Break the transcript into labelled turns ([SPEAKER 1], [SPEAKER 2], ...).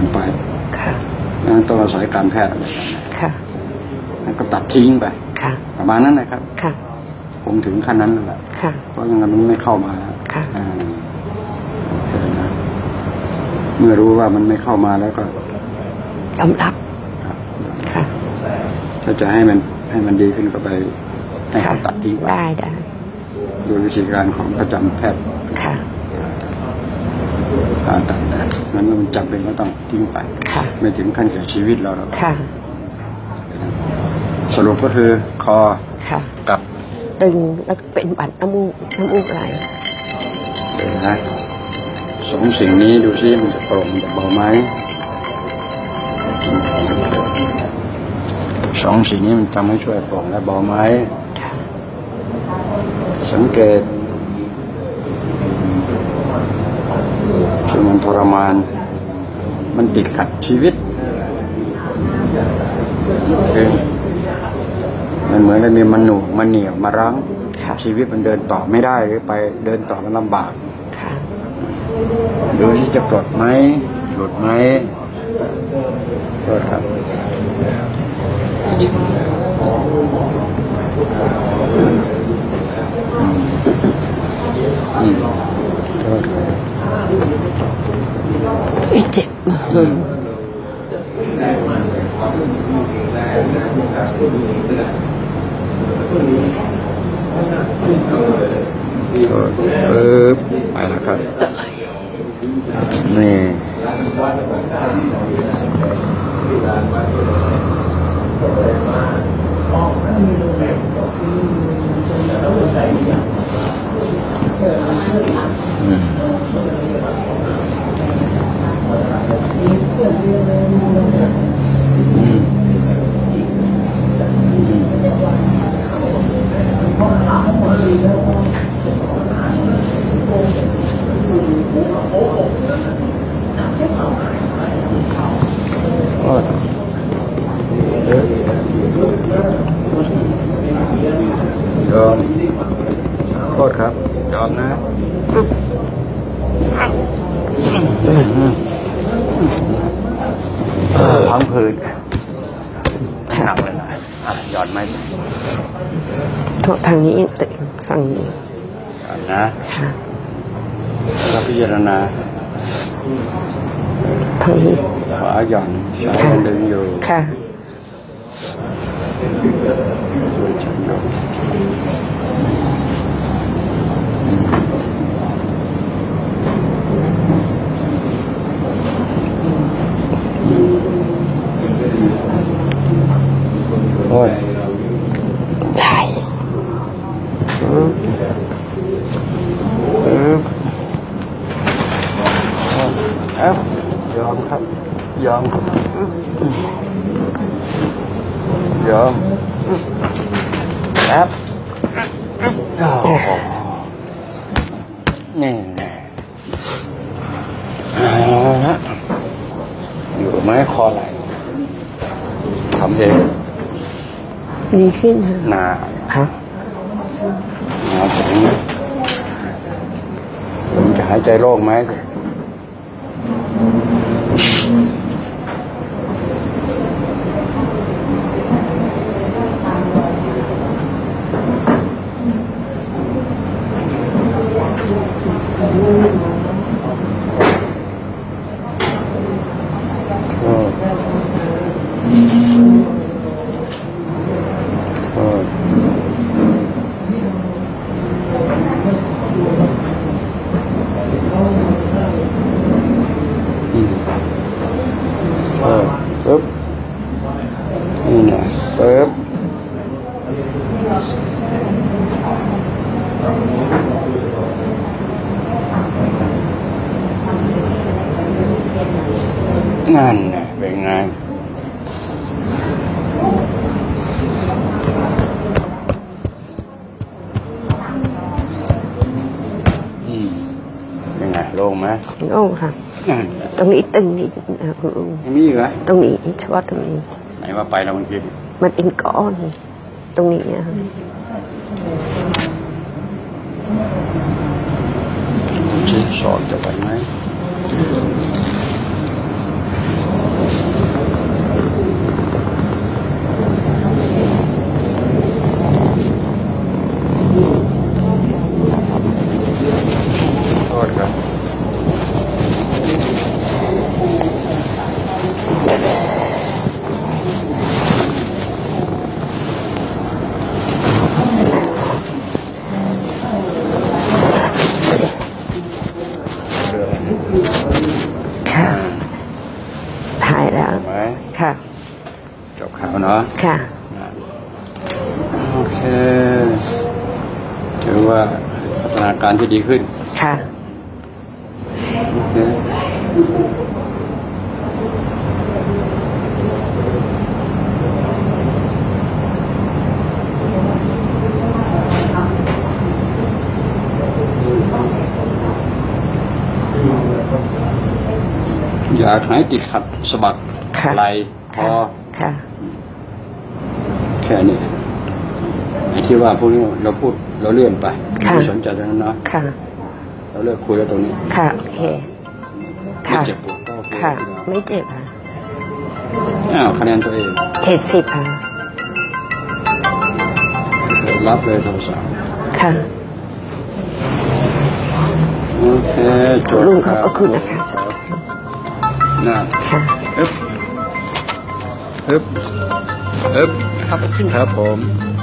[SPEAKER 1] านไปนั้นต้องอาศัยการแพทย์อะไรอย่างนี้แล้วก็ตัดทิ้งไปประมาณนั้นนะครับคงถึงขั้นนั้นแหละเพราะยังไงมันไม่เข้ามาแล้วโอเคนะเมื่อรู้ว่ามันไม่เข้ามาแล้วก็
[SPEAKER 2] ยอมรับ
[SPEAKER 1] ถ้าจะให้มันดีขึ้นก็ไปให้เขาตัดทิ้งไป
[SPEAKER 2] ได้
[SPEAKER 1] โดยวิธีการของประจำแพทย์ตัดนะนั้นมันจำเป็นก็ต้องทิ้งไปไม่ถึงขั้นแก่ชีวิตเราหรอกสรุปก็คือคอกับ
[SPEAKER 2] ตึงแล้วก็เป็นบัดน้ำมูกไหล
[SPEAKER 1] เดี๋ยวนะสองสิ่งนี้ดูซิมันจะโปร่งจะเบาไหมสองสิ่งนี้มันทำให้ช่วยโปร่งและเบาไหมสังเกตที่มันทรมานมันติดขัดชีวิตมันเหมือนกับมีมันหน่วงมันเหนียวมารั้งชีวิตมันเดินต่อไม่ได้หรือไปเดินต่อมันลำบากดูที่จะปลดไหมหลุดไหมโทษครับโทษ
[SPEAKER 2] เจ็บ
[SPEAKER 1] ไปแล้วครับนี่ยอมโทษครับยอมนะพังผืนหนักเลยนะหย่อนไหม
[SPEAKER 2] ทางนี้ติทางนี้
[SPEAKER 1] นะแล้วพิจารณา
[SPEAKER 2] ทางนี้
[SPEAKER 1] ขวาหย่อนซ้ายดึงอยู่ด้วยฉันยกโอ้ย
[SPEAKER 2] ได้
[SPEAKER 1] ยอมครับยอมครับนี่นะอยู่ไหมคอไหลทำเอง
[SPEAKER 2] ดีขึ้น
[SPEAKER 1] ครับถึงผมจะหายใจโล่งไหมปึ๊บนี่นะปึ๊บนั่นนะเป็นไงเป็นไงโล่งไหม
[SPEAKER 2] โล่งค่ะตรงนี้ตึงนี่คุณลุง
[SPEAKER 1] มีอีกเหรอ
[SPEAKER 2] ตรงนี้เฉพาะตรงนี้
[SPEAKER 1] ไหนว่าไปแล้วมันกิน
[SPEAKER 2] มันเป็นก้อนตรงนี้
[SPEAKER 1] สอนจะไปไหม
[SPEAKER 2] ค่ะ
[SPEAKER 1] จบข่าวเนาะ
[SPEAKER 2] ค่ะ
[SPEAKER 1] โอเคถือว่าพัฒนาการที่ดีขึ้น
[SPEAKER 2] ค่ะ
[SPEAKER 1] โอเคอยากหายติดขัดสะบัก
[SPEAKER 2] ค่ะ
[SPEAKER 1] ไหลคอ
[SPEAKER 2] ค่ะ
[SPEAKER 1] แค่นี้ไอ้ที่ว่าพวกนี้เราพูดเราเลื่อนไป
[SPEAKER 2] ค่ะ
[SPEAKER 1] ไม่สนใจตรงนั้นเนาะ
[SPEAKER 2] ค่ะ
[SPEAKER 1] เราเลิกคุยแล้วตรงนี้
[SPEAKER 2] ค่ะโอเค
[SPEAKER 1] ไม่
[SPEAKER 2] ค่ะ
[SPEAKER 1] เจ็บปวดก็โอเค
[SPEAKER 2] ค่ะ ไม่เจ็บค่ะ
[SPEAKER 1] อ้าวคะแนนตัวเอง
[SPEAKER 2] 70ค่ะ
[SPEAKER 1] รับเลยโทรศัพท์
[SPEAKER 2] ค่ะ
[SPEAKER 1] โอเคจบ
[SPEAKER 2] ลุงขอบพระคุณนะคะสักครั้ง
[SPEAKER 1] น่า
[SPEAKER 2] ค่ะ
[SPEAKER 1] อึ๊บอึ๊บอึ๊บ
[SPEAKER 2] ขอบพระคุณ
[SPEAKER 1] ครับผม